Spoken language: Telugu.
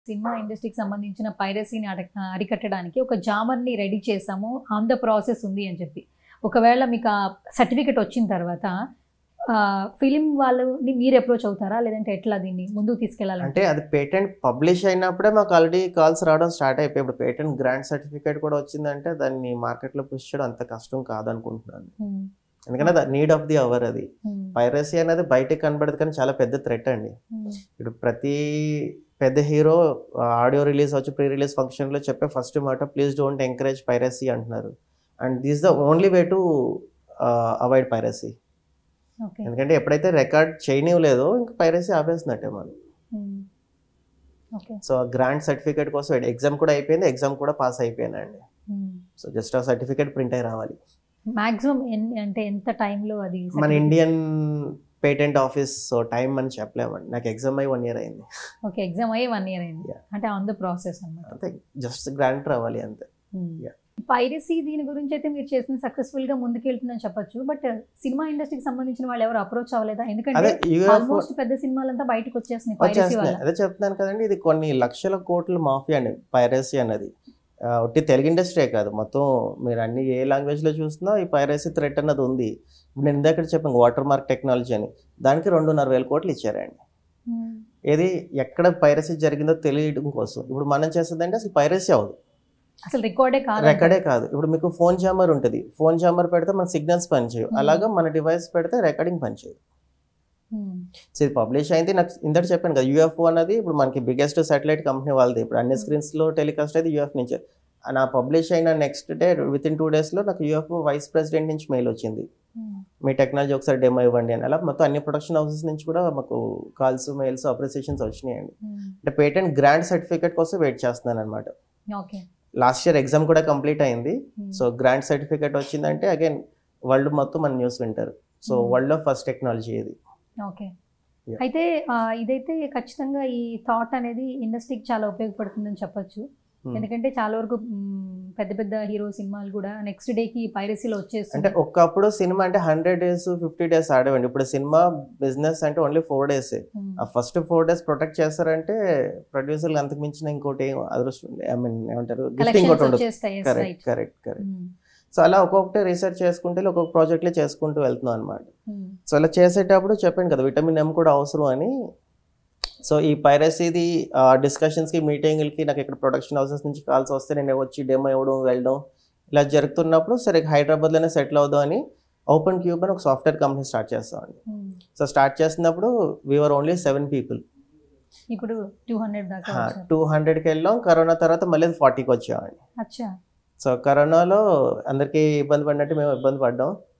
సినిమా ఇండస్ట్రీకి సంబంధించిన పైరసీని అరికట్టడానికి ఒక జామర్ని రెడీ చేసాము, ఆన్ ద ప్రాసెస్ ఉంది అని చెప్పి. ఒకవేళ మీకు ఆ సర్టిఫికెట్ వచ్చిన తర్వాత ఫిలిం వాళ్ళని మీరు అప్రోచ్ అవుతారా, లేదంటే ఎట్లా దీన్ని ముందుకు తీసుకెళ్ళాలి? అంటే అది పేటెంట్ పబ్లిష్ అయినప్పుడే మాకు ఆల్రెడీ కాల్స్ రావడం స్టార్ట్ అయిపోయి. ఇప్పుడు పేటెంట్ గ్రాంట్ సర్టిఫికేట్ కూడా వచ్చిందంటే దాన్ని మార్కెట్లో పుష్ చేయడం అంత కష్టం కాదనుకుంటున్నాను. ఎందుకంటే అది నీడ్ ఆఫ్ ది అవర్. అది పైరసీ అనేది బయటకు కనబడదు కానీ చాలా పెద్ద థ్రెట్ అండి. ఇప్పుడు ప్రతి పెద్ద హీరో ఆడియో రిలీజ్ వచ్చి ప్రీ రిలీజ్ ఫంక్షన్లో చెప్పే ఫస్ట్ మాట ప్లీజ్ డోంట్ ఎంకరేజ్ పైరసీ అంటున్నారు. And this the only way to avoid piracy. ఎందుకంటే ఎప్పుడైతే రికార్డ్ చేయనివ్వలేదో ఇంకా పైరసీ ఆపేసినట్టే మనం. సో గ్రాంట్ సర్టిఫికేట్ కోసం ఎగ్జామ్ కూడా అయిపోయింది, ఎగ్జామ్ కూడా పాస్ అయిపోయానండి. సో జస్ట్ ఆ సర్టిఫికేట్ ప్రింట్ అయి రావాలి. మాక్సిమం అంటే ఎంత టైంలో అది? మన Indian patent office so time అని చెప్పలేమండి. నాకు ఎగ్జామ్ అయ్యి 1 year అయింది. ఓకే, ఎగ్జామ్ అయ్యి 1 year అయింది. అంటే ఆన్ ద ప్రాసెస్ అన్నమాట. అంతే, జస్ట్ గ్రాంట్ రావాలి అంతే. పైరసీ దీని గురించి అయితే మీరు చేసిన సక్సెస్ఫుల్ గా ముందుకెళ్తుందని చెప్పొచ్చు. బట్ సినిమా ఇండస్ట్రీకి సంబంధించిన వాళ్ళు ఎవరు అప్రోచ్ అవ్వలేదా? ఎందుకంటే ఆల్మోస్ట్ పెద్ద సినిమాలంతా బయటకు వచ్చేస్తున్నాయి పైరసీ వల్ల. అదే చెప్తున్నాను కదండి, ఇది కొన్ని లక్షల కోట్ల మాఫియా అండి పైరసీ అన్నది. ఒట్టి తెలుగు ఇండస్ట్రీ కాదు, మొత్తం మీరు అన్ని ఏ లాంగ్వేజ్లో చూసినా ఈ పైరసీ థ్రెట్ అన్నది ఉంది. ఇప్పుడు నేను ఇందాక చెప్పాను వాటర్ మార్క్ టెక్నాలజీ అని, దానికి 2,500 కోట్లు ఇచ్చారండి. ఏది ఎక్కడ పైరసీ జరిగిందో తెలియడం కోసం. ఇప్పుడు మనం చేస్తుందంటే అసలు పైరసీ అవ్వదు, అసలు రికార్డే కాదు. ఇప్పుడు మీకు ఫోన్ జామర్ ఉంటుంది, ఫోన్ జామర్ పెడితే మన సిగ్నల్స్ పనిచేయవు, అలాగా మన డివైస్ పెడితే రికార్డింగ్ పనిచేయదు. సో ఇది పబ్లిష్ అయింది. నాకు ఇందట చెప్పాను కదా, యూఎఫ్ఓ అనేది ఇప్పుడు మనకి బిగ్గెస్ట్ సాటిలైట్ కంపెనీ వాళ్ళది. ఇప్పుడు అన్ని స్క్రీన్స్లో టెలికాస్ట్ అయితే యూఎఫ్ నుంచి. నా పబ్లిష్ అయిన నెక్స్ట్ డే విత్ ఇన్ 2 daysలో నాకు యూఎఫ్ఓ వైస్ ప్రెసిడెంట్ నుంచి మెయిల్ వచ్చింది, మీ టెక్నాలజీ ఒకసారి డెమో ఇవ్వండి అని. అలా మొత్తం అన్ని ప్రొడక్షన్ హౌసెస్ నుంచి కూడా మాకు కాల్స్, మెయిల్స్, అప్రిసియేషన్స్ వచ్చినాయండి. అంటే పేటెంట్ గ్రాంట్ సర్టిఫికేట్ కోసం వెయిట్ చేస్తున్నాను అనమాట. లాస్ట్ ఇయర్ ఎగ్జామ్ కూడా కంప్లీట్ అయింది. సో గ్రాంట్ సర్టిఫికేట్ వచ్చిందంటే అగైన్ వరల్డ్ మొత్తం మన న్యూస్ వింటారు. సో వరల్డ్ లో ఫస్ట్ టెక్నాలజీ ఇది. ఓకే, అయితే ఇదైతే ఖచ్చితంగా ఈ థాట్ అనేది ఇండస్ట్రీకి చాలా ఉపయోగపడుతుందని చెప్పొచ్చు. ఎందుకంటే చాలా వరకు పెద్ద పెద్ద హీరో సినిమాలు కూడా నెక్స్ట్ డేకి పైరసీలో వచ్చేస్తుంది. అంటే ఒకప్పుడు సినిమా అంటే 100 days 50 days ఆడేవండి. ఇప్పుడు సినిమా బిజినెస్ అంటే ఓన్లీ 4 days. ఆ ఫస్ట్ 4 days ప్రొటెక్ట్ చేస్తారంటే ప్రొడ్యూసర్లు అంతకు మించిన ఇంకోటి అదృష్టం, ఐ మీన్ ఏమంటారు, గిఫ్టింగ్ ఒకటి ఉండదు. కరెక్ట్. సో అలా ఒక్కొక్కటి రీసెర్చ్ చేసుకుంటే ఒక్కొక్క ప్రాజెక్ట్లే చేసుకుంటూ వెళ్తున్నాం అనమాట. సో అలా చేసేటప్పుడు చెప్పాను కదా విటమిన్ ఎం కూడా అవసరం అని. సో ఈ పైరసీది డిస్కషన్స్కి, మీటింగ్లకి నాకు ఇక్కడ ప్రొడక్షన్ హౌసెస్ నుంచి కాల్స్ వస్తే నేను వచ్చి డెమో ఇవ్వడం, వెళ్ళడం ఇలా జరుగుతున్నప్పుడు సరే హైదరాబాద్లోనే సెటిల్ అవుదాం అని ఓపెన్ క్యూబ్ అని ఒక సాఫ్ట్వేర్ కంపెనీ స్టార్ట్ చేస్తామండి. సో స్టార్ట్ చేసినప్పుడు వీఆర్ ఓన్లీ 7 people. ఇప్పుడు 200కి వెళ్ళాం. కరోనా తర్వాత మళ్ళీ 40కి వచ్చామండి. సో కరోనాలో అందరికీ ఇబ్బంది పడినట్టు మేము ఇబ్బంది పడ్డాం.